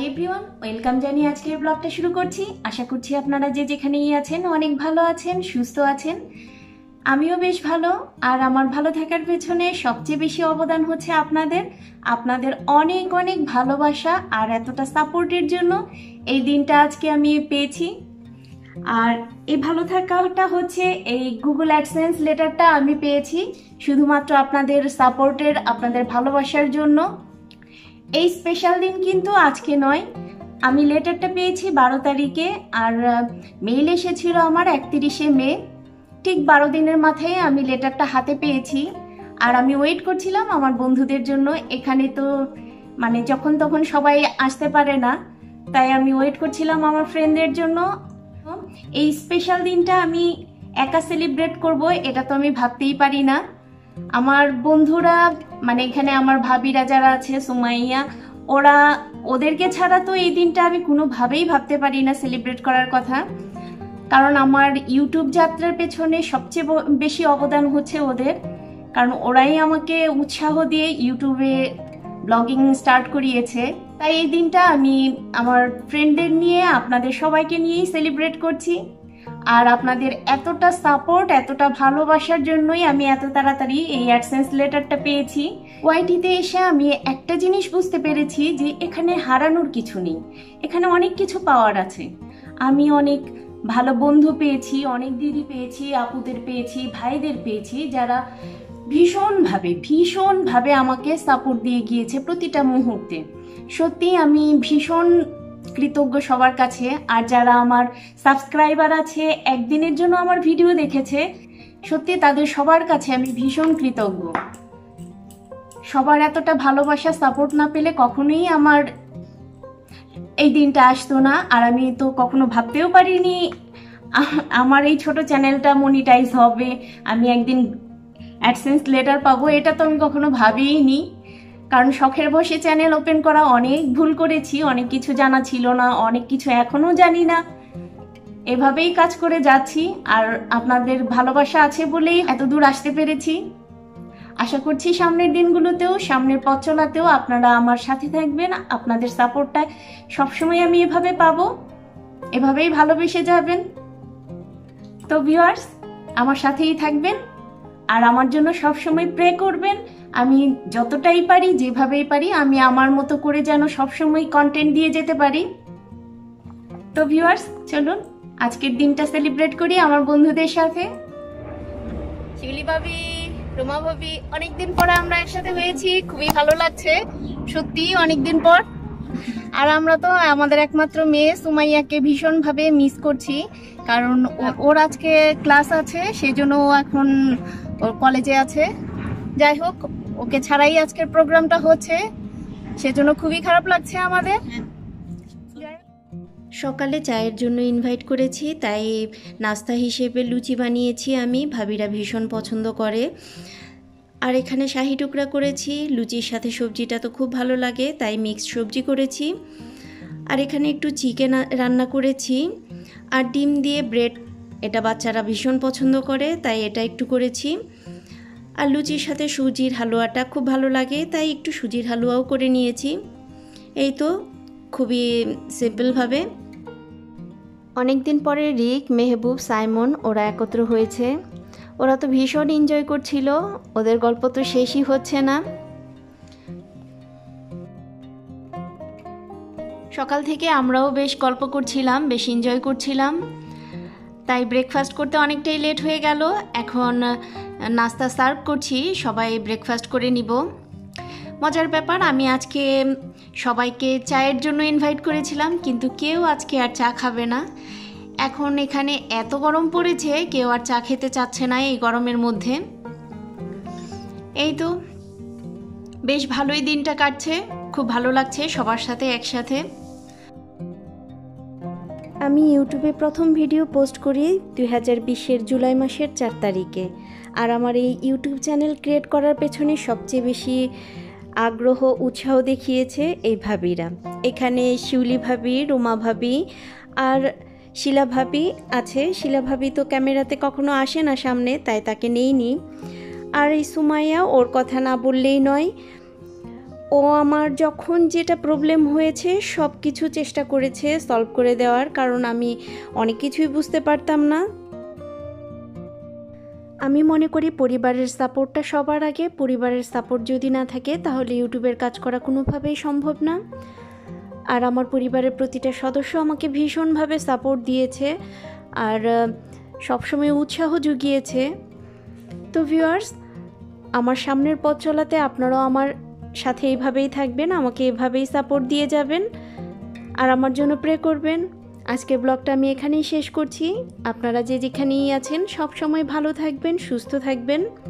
Everyone, welcome জানিয়ে আজকের ব্লগটা শুরু করছি। আশা করছি আপনারা যে যেখানেই আছেন অনেক ভালো আছেন, সুস্থ আছেন। আমিও বেশ ভালো। আর আমার ভালো থাকার পেছনে সবচেয়ে বেশি অবদান হচ্ছে আপনাদের অনেক অনেক ভালোবাসা আর এতটা সাপোর্টের জন্য এই দিনটা আজকে আমি পেয়েছি। আর এই ভালো থাকাটা হচ্ছে এই গুগল অ্যাডসেন্স লেটারটা আমি পেয়েছি শুধুমাত্র আপনাদের সাপোর্টের, আপনাদের ভালোবাসার জন্য। এই স্পেশাল দিন কিন্তু আজকে নয়, আমি লেটারটা পেয়েছি 12 তারিখে আর মেইল এসেছিল আমার 31শে মে। ঠিক 12 দিনের মাথায় আমি লেটারটা হাতে পেয়েছি। আর আমি ওয়েট করছিলাম আমার বন্ধুদের জন্য। এখানে তো মানে যখন তখন সবাই আসতে পারে না, তাই আমি ওয়েট করছিলাম আমার ফ্রেন্ডদের জন্য। এই স্পেশাল দিনটা আমি একা সেলিব্রেট করব এটা তো আমি ভাবতেই পারি না। আমার বন্ধুরা মানে এখানে আমার ভাবিরা যারা আছে, সুমাইয়া, ওদেরকে ছাড়া তো এই দিনটা আমি কোনোভাবেই ভাবতে পারি না সেলিব্রেট করার কথা। কারণ আমার ইউটিউব যাত্রার পেছনে সবচেয়ে বেশি অবদান হচ্ছে ওদের, কারণ ওরাই আমাকে উৎসাহ দিয়ে ইউটিউবে ব্লগিং স্টার্ট করিয়েছে। তাই এই দিনটা আমি আমার ফ্রেন্ডদের নিয়ে, আপনাদের সবাইকে নিয়েই সেলিব্রেট করছি। আর আপনাদের এতটা সাপোর্ট, এতটা ভালোবাসার জন্যই আমি এত তাড়াতাড়ি এই অ্যাডসেন্স লেটারটা পেয়েছি। ওয়াইটিতে এসে আমি একটা জিনিস বুঝতে পেরেছি যে এখানে হারানোর কিছু নেই, এখানে অনেক কিছু পাওয়ার আছে। আমি অনেক ভালো বন্ধু পেয়েছি, অনেক দিদি পেয়েছি, আপুদের পেয়েছি, ভাইদের পেয়েছি, যারা ভীষণভাবে আমাকে সাপোর্ট দিয়ে গিয়েছে প্রতিটা মুহূর্তে। সত্যি আমি ভীষণ কৃতজ্ঞ সবার কাছে। আর যারা আমার সাবস্ক্রাইবার আছে, একদিনের জন্য আমার ভিডিও দেখেছে, সত্যি তাদের সবার কাছে আমি ভীষণ কৃতজ্ঞ। সবার এতটা ভালোবাসা, সাপোর্ট না পেলে কখনোই আমার এই দিনটা আসতো না। আর আমি তো কখনো ভাবতেও পারিনি আমার এই ছোট চ্যানেলটা মনিটাইজ হবে, আমি একদিন অ্যাডসেন্স লেটার পাবো, এটা তো আমি কখনো ভাবিইনি। কারণ শখের বসে চ্যানেল ওপেন করা, অনেক ভুল করেছি, অনেক কিছু জানা ছিল না, অনেক কিছু এখনো জানি না, এভাবেই কাজ করে যাচ্ছি। আর আপনাদের ভালোবাসা আছে বলেই এত দূর আসতে পেরেছি। আশা করছি সামনের দিনগুলোতেও, সামনের পথ চলাতেও আপনারা আমার সাথে থাকবেন। আপনাদের সাপোর্টটা সবসময় আমি এভাবে পাবো, এভাবেই ভালোবেসে যাবেন। তো ভিউয়ার্স, আমার সাথেই থাকবেন আর আমার জন্য সবসময় প্রে করবেন। আমি যতটাই পারি, যেভাবেই পারি, আমি আমার মতো করে যেন সবসময় কন্টেন্ট দিয়ে যেতে পারি। তো ভিউয়ার্স, চলুন আজকের দিনটা সেলিব্রেট করি আমার বন্ধুদের সাথে। শিউলি ভাবি, রোমা ভাবি, অনেকদিন পরে আমরা একসাথে হয়েছি, খুবই ভালো লাগছে সত্যি, অনেকদিন পর। আর আমরা তো আমাদের একমাত্র মেয়ে সুমাইয়াকে ভীষণভাবে মিস করছি, কারণ ওর আজকে ক্লাস আছে, সেই জন্য ও এখন ওর কলেজে আছে। যাই হোক, ওকে ছাড়াই আজকের প্রোগ্রামটা হচ্ছে, সেজন্য খুবই খারাপ লাগছে আমাদের। সকালে চায়ের জন্য ইনভাইট করেছি, তাই নাস্তা হিসেবে লুচি বানিয়েছি আমি, ভাবিরা ভীষণ পছন্দ করে। আর এখানে শাহি টুকরা করেছি, লুচির সাথে সবজিটা তো খুব ভালো লাগে, তাই মিক্সড সবজি করেছি। আর এখানে একটু চিকেন রান্না করেছি আর ডিম দিয়ে ব্রেড, এটা বাচ্চারা ভীষণ পছন্দ করে, তাই এটা একটু করেছি। আর লুচির সাথে সুজির হালুয়াটা খুব ভালো লাগে, তাই একটু সুজির হালুয়াও করে নিয়েছি। এই তো খুবই সিম্পলভাবে। অনেক দিন পরে রিক, মেহবুব, সাইমন ওরা একত্র হয়েছে। ওরা তো ভীষণ এনজয় করছিল, ওদের গল্প তো শেষই হচ্ছে না। সকাল থেকে আমরাও বেশ গল্প করছিলাম, বেশ এনজয় করছিলাম, তাই ব্রেকফাস্ট করতে অনেকটাই লেট হয়ে গেল। এখন নাস্তা সার্ভ করছি, সবাই ব্রেকফাস্ট করে নিব। মজার ব্যাপার, আমি আজকে সবাইকে চায়ের জন্য ইনভাইট করেছিলাম, কিন্তু কেউ আজকে আর চা খাবে না। এখন এখানে এত গরম পড়েছে, কেউ আর চা খেতে চাচ্ছে না এই গরমের মধ্যে। এই তো বেশ ভালোই দিনটা কাটছে, খুব ভালো লাগছে সবার সাথে একসাথে। আমি ইউটিউবে প্রথম ভিডিও পোস্ট করি 2020-এর জুলাই মাসের 4 তারিখে। আর আমার এই ইউটিউব চ্যানেল ক্রিয়েট করার পেছনে সবচেয়ে বেশি আগ্রহ, উৎসাহ দেখিয়েছে এই ভাবিরা। এখানে শিউলি ভাবি, রোমা ভাবি আর শিলা ভাবি আছে। শিলা ভাবি তো ক্যামেরাতে কখনো আসে না সামনে, তাই তাকে নেইনি। আর এই সুমাইয়া, ওর কথা না বললেই নয়। ও আমার যখন যেটা প্রবলেম হয়েছে সব কিছু চেষ্টা করেছে সলভ করে দেওয়ার, কারণ আমি অনেক কিছুই বুঝতে পারতাম না। আমি মনে করি পরিবারের সাপোর্টটা সবার আগে। পরিবারের সাপোর্ট যদি না থাকে তাহলে ইউটিউবের কাজ করা কোনোভাবেই সম্ভব না। আর আমার পরিবারের প্রতিটা সদস্য আমাকে ভীষণভাবে সাপোর্ট দিয়েছে আর সবসময় উৎসাহ জুগিয়েছে। তো ভিউয়ার্স, আমার সামনের পথ চলাতে আপনারাও আমার সাথে এইভাবেই থাকবেন, আমাকে এভাবেই সাপোর্ট দিয়ে যাবেন আর আমার জন্য প্রে করবেন। আজকের ব্লগটা আমি এখানেই শেষ করছি। আপনারা যে যেখানেই আছেন সব সময় ভালো থাকবেন, সুস্থ থাকবেন।